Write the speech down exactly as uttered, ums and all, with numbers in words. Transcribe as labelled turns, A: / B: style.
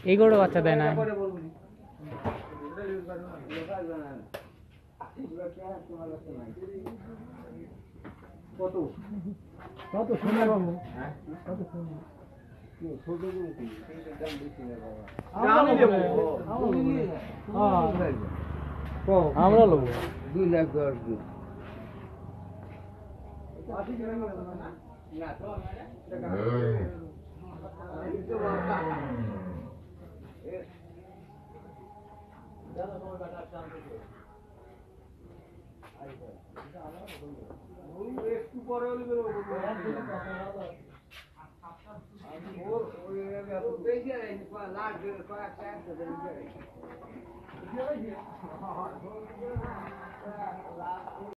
A: এই গরু বাচ্চা দেয় না।
B: কত কত শোনা বাবু কত শোনা ছোট গরু কি দাম বেশি না বাবা আমরা লোক দুই লাখ দশ দিন একটু পরে হলে